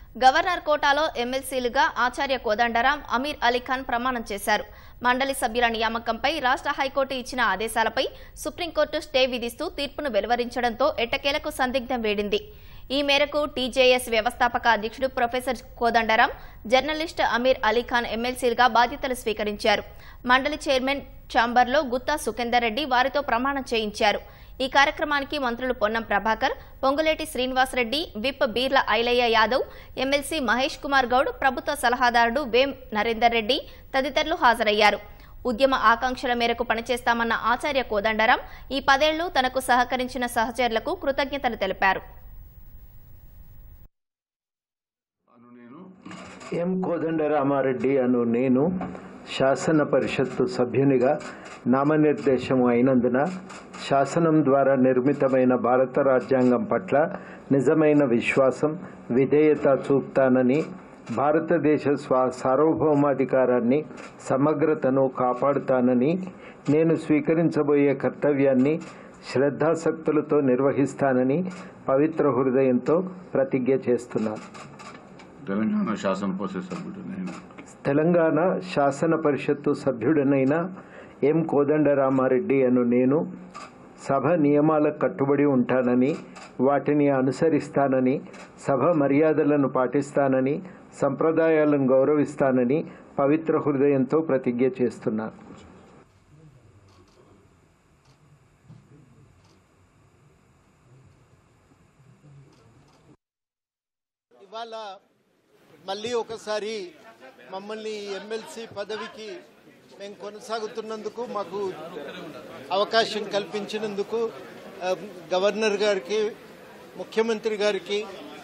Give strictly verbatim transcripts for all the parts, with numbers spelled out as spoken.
Governor కోటాలో ఎమ్మెల్సీలుగా ఆచార్య కోదండరాం, అమీర్ అలీఖాన్ ప్రమాణం చేశారు. మండలి సభ్యుల నియామకంపై రాష్ట్ర హైకోర్టు ఇచ్చిన ఆదేశాలపై సుప్రీంకోర్టు స్టే విధిస్తూ తీర్పును వెలువరించడంతో ఎట్టకేలకు సందిగ్ధం వేడింది. ఈ మేరకు టీజేఎస్ వ్యవస్థాపక అధ్యక్షుడు ప్రొఫెసర్ కోదండరాం, జర్నలిస్ట్ అమీర్ అలీఖాన్ ఎమ్మెల్సీలుగా బాధ్యతలు స్వీకరించారు. మండలి చైర్మన్ ఛాంబర్లో గుత్తా సుఖేందర్ రెడ్డి వారితో ప్రమాణం చేయించారు. ఈ కార్యక్రమానికి మంత్రులు పొన్నం ప్రభాకర్, పొంగులేటి శ్రీనివాసరెడ్డి, విప్ బీర్ల ఐలయ్య యాదవ్, ఎమ్మెల్సీ మహేష్ కుమార్ గౌడ్, ప్రభుత్వ సలహాదారుడు వేం నరేందర్ రెడ్డి తదితరులు హాజరయ్యారు. ఉద్యమ ఆకాంక్షల మేరకు పనిచేస్తామన్న ఆచార్య కోదండరాం ఈ పదేళ్లు తనకు సహకరించిన సహచరులకు కృతజ్ఞతలు తెలిపారు. ఎం కోదండరామారెడ్డి అను నేను శాసన పరిషత్తు సభ్యునిగా నామనిర్దేశం అయినందున శాసనం ద్వారా నిర్మితమైన భారత రాజ్యాంగం పట్ల నిజమైన విశ్వాసం, విధేయత చూపుతానని, భారతదేశ స్వా సార్వభౌమాధికారాన్ని, సమగ్రతను కాపాడుతానని, నేను స్వీకరించబోయే కర్తవ్యాన్ని శ్రద్ధాసక్తులతో నిర్వహిస్తానని పవిత్ర హృదయంతో ప్రతిజ్ఞ చేస్తున్నాను. తెలంగాణ శాసన పరిషత్ సభ్యుడనైన తెలంగాణ శాసన పరిషత్తు సభ్యుడనైన ఎం కోదండరామారెడ్డి అను నేను సభ నియమాలకు కట్టుబడి ఉంటానని, వాటిని అనుసరిస్తానని, సభ మర్యాదలను పాటిస్తానని, సంప్రదాయాలను గౌరవిస్తానని పవిత్ర హృదయంతో ప్రతిజ్ఞ చేస్తున్నాను. ఇవాళ మళ్ళీ ఒకసారి మమ్మల్ని ఎమ్మెల్సీ పదవికి మేము కొనసాగుతున్నందుకు, మాకు అవకాశం కల్పించినందుకు గవర్నర్ గారికి, ముఖ్యమంత్రి గారికి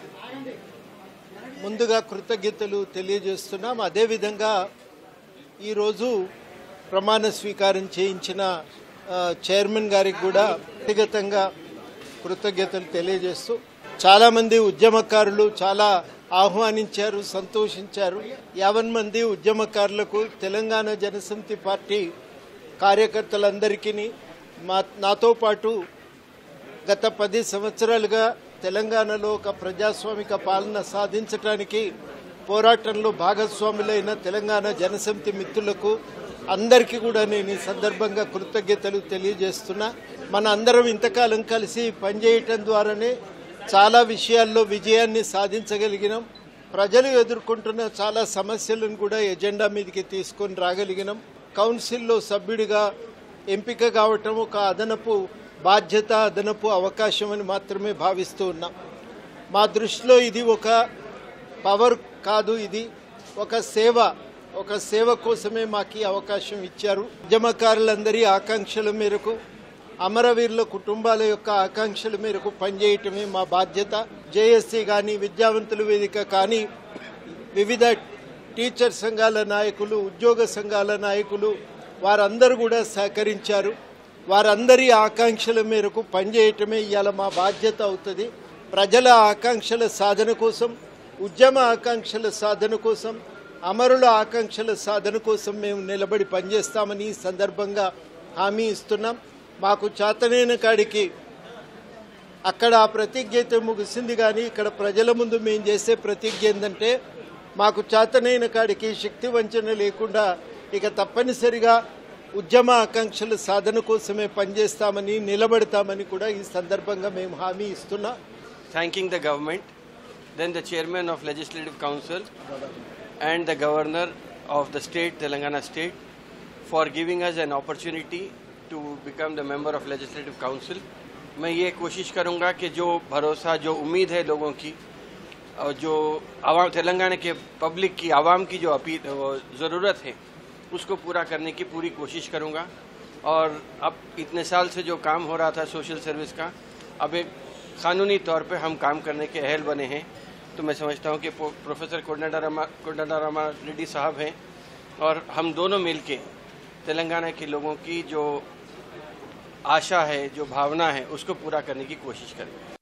ముందుగా కృతజ్ఞతలు తెలియజేస్తున్నాం. అదేవిధంగా ఈరోజు ప్రమాణ స్వీకారం చేయించిన చైర్మన్ గారికి కూడా వ్యక్తిగతంగా కృతజ్ఞతలు తెలియజేస్తూ, చాలామంది ఉద్యమకారులు చాలా ఆహ్వానించారు, సంతోషించారు. యావన్ మంది ఉద్యమకారులకు తెలంగాణ జనసమితి పార్టీ కార్యకర్తలందరికీ మా నాతో పాటు గత పది సంవత్సరాలుగా తెలంగాణలో ఒక ప్రజాస్వామిక పాలన సాధించడానికి పోరాటంలో భాగస్వాములైన తెలంగాణ జనసమితి మిత్రులకు అందరికీ కూడా నేను ఈ సందర్భంగా కృతజ్ఞతలు తెలియజేస్తున్నా. మన అందరం ఇంతకాలం కలిసి పనిచేయటం ద్వారానే చాలా విషయాల్లో విజయాన్ని సాధించగలిగినాం. ప్రజలు ఎదుర్కొంటున్న చాలా సమస్యలను కూడా ఎజెండా మీదకి తీసుకొని రాగలిగినాం. కౌన్సిల్లో సభ్యుడిగా ఎంపిక కావటం ఒక అదనపు బాధ్యత, అదనపు అవకాశం అని మాత్రమే భావిస్తూ ఉన్నాం. మా దృష్టిలో ఇది ఒక పవర్ కాదు, ఇది ఒక సేవ. ఒక సేవ కోసమే మాకు అవకాశం ఇచ్చారు. ఉద్యమకారులందరి ఆకాంక్షల మేరకు, అమరవీరుల కుటుంబాల యొక్క ఆకాంక్షల మేరకు పనిచేయటమే మా బాధ్యత. జేఎస్సీ కానీ, విద్యావంతుల వేదిక కానీ, వివిధ టీచర్ సంఘాల నాయకులు, ఉద్యోగ సంఘాల నాయకులు వారందరూ కూడా సహకరించారు. వారందరి ఆకాంక్షల మేరకు పనిచేయటమే ఇవాళ మా బాధ్యత అవుతుంది. ప్రజల ఆకాంక్షల సాధన కోసం, ఉద్యమ ఆకాంక్షల సాధన కోసం, అమరుల ఆకాంక్షల సాధన కోసం మేము నిలబడి పనిచేస్తామని ఈ సందర్భంగా హామీ ఇస్తున్నాం. మాకు చేతనైన కాడికి అక్కడ ఆ ప్రతిజ్ఞ అయితే ముగిసింది, కానీ ఇక్కడ ప్రజల ముందు మేము చేసే ప్రతిజ్ఞ ఏంటంటే, మాకు చేతనైన కాడికి శక్తి వంచన లేకుండా ఇక తప్పనిసరిగా ఉద్యమ ఆకాంక్షల సాధన కోసమే పనిచేస్తామని, నిలబడతామని కూడా ఈ సందర్భంగా మేము హామీ ఇస్తున్నాం. Thanking the government, then the chairman of Legislative Council and the governor of the state, Telangana state, for giving us an opportunity to become the member of Legislative Council. मैं ये कोशिश करूँगा कि जो भरोसा, जो उम्मीद है लोगों की, और जो आवाम, तेलंगाना के पब्लिक की, आवाम की जो अपील ज़रूरत है, उसको पूरा करने की पूरी कोशिश करूँगा. और अब इतने साल से जो काम हो रहा था सोशल सर्विस का, अब एक कानूनी तौर पे हम काम करने के अहल बने हैं. तो मैं समझता हूँ कि प्रोफेसर कोदंडराम कोदंडरामारेड्डी साहब हैं और हम दोनों मिलके तेलंगाना के लोगों की जो आशा है, जो भावना है, उसको पूरा करने की कोशिश करेंगे.